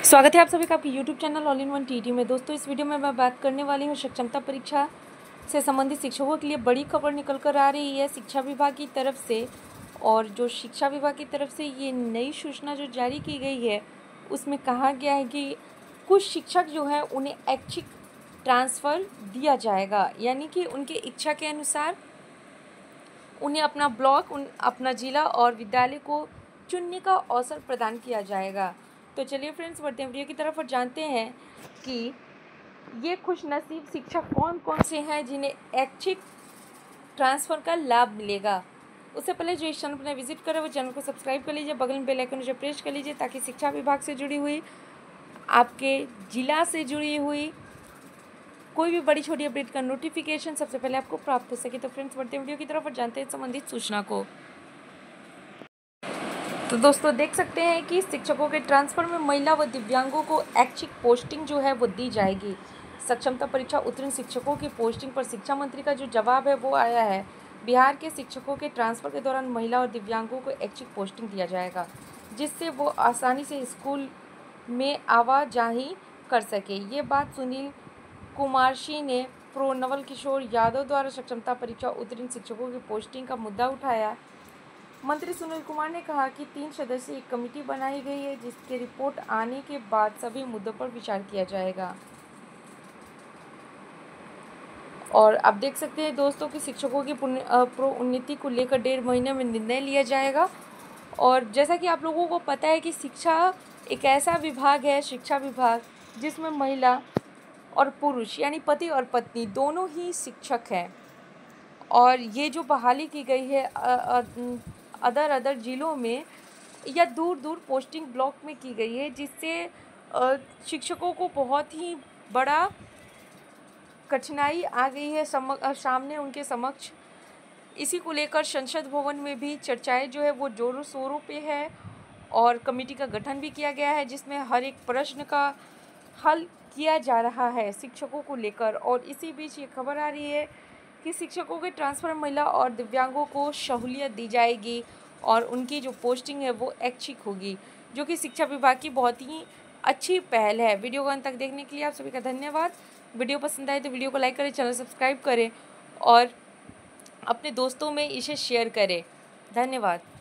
स्वागत है आप सभी का आपके YouTube channel all in one TT में। दोस्तों, इस वीडियो में मैं बात करने वाली हूँ सक्षमता परीक्षा से संबंधित शिक्षकों के लिए बड़ी खबर निकल कर आ रही है शिक्षा विभाग की तरफ से। और जो शिक्षा विभाग की तरफ से ये नई सूचना जो जारी की गई है उसमें कहा गया है कि कुछ शिक्षक जो है उन्हें ऐच्छिक ट्रांसफ़र दिया जाएगा, यानी कि उनकी इच्छा के अनुसार उन्हें अपना ब्लॉक अपना ज़िला और विद्यालय को चुनने का अवसर प्रदान किया जाएगा। तो चलिए फ्रेंड्स, बढ़ते हैं वीडियो की तरफ और जानते हैं कि ये खुशनसीब शिक्षक कौन कौन से हैं जिन्हें ऐच्छिक ट्रांसफ़र का लाभ मिलेगा। उससे पहले जो इस चैनल पर विजिट करें वो चैनल को सब्सक्राइब कर लीजिए, बगल में बेल आइकन जो प्रेस कर लीजिए ताकि शिक्षा विभाग से जुड़ी हुई, आपके ज़िला से जुड़ी हुई कोई भी बड़ी छोटी अपडेट का नोटिफिकेशन सबसे पहले आपको प्राप्त हो सके। तो फ्रेंड्स, बढ़ते हैं वीडियो की तरफ और जानते हैं संबंधित सूचना को। तो दोस्तों, देख सकते हैं कि शिक्षकों के ट्रांसफ़र में महिला व दिव्यांगों को ऐच्छिक पोस्टिंग जो है वो दी जाएगी। सक्षमता परीक्षा उत्तीर्ण शिक्षकों की पोस्टिंग पर शिक्षा मंत्री का जो जवाब है वो आया है। बिहार के शिक्षकों के ट्रांसफ़र के दौरान महिला और दिव्यांगों को ऐच्छिक पोस्टिंग दिया जाएगा, जिससे वो आसानी से स्कूल में आवाजाही कर सके। ये बात सुनील कुमारशी ने प्रो नवल किशोर यादव द्वारा सक्षमता परीक्षा उत्तीर्ण शिक्षकों की पोस्टिंग का मुद्दा उठाया। मंत्री सुनील कुमार ने कहा कि 3 सदस्यीय एक कमेटी बनाई गई है, जिसकी रिपोर्ट आने के बाद सभी मुद्दों पर विचार किया जाएगा। और आप देख सकते हैं दोस्तों कि शिक्षकों की प्रोन्नति को लेकर 1.5 महीने में निर्णय लिया जाएगा। और जैसा कि आप लोगों को पता है कि शिक्षा एक ऐसा विभाग है, शिक्षा विभाग, जिसमें महिला और पुरुष यानी पति और पत्नी दोनों ही शिक्षक हैं। और ये जो बहाली की गई है अदर ज़िलों में या दूर दूर पोस्टिंग ब्लॉक में की गई है, जिससे शिक्षकों को बहुत ही बड़ा कठिनाई आ गई है सामने उनके समक्ष। इसी को लेकर संसद भवन में भी चर्चाएं जो है वो जोरों शोरों पे है और कमेटी का गठन भी किया गया है, जिसमें हर एक प्रश्न का हल किया जा रहा है शिक्षकों को लेकर। और इसी बीच ये खबर आ रही है कि शिक्षकों के ट्रांसफ़र महिला और दिव्यांगों को सहूलियत दी जाएगी और उनकी जो पोस्टिंग है वो ऐच्छिक होगी, जो कि शिक्षा विभाग की बहुत ही अच्छी पहल है। वीडियो को अंत तक देखने के लिए आप सभी का धन्यवाद। वीडियो पसंद आए तो वीडियो को लाइक करें, चैनल सब्सक्राइब करें और अपने दोस्तों में इसे शेयर करें। धन्यवाद।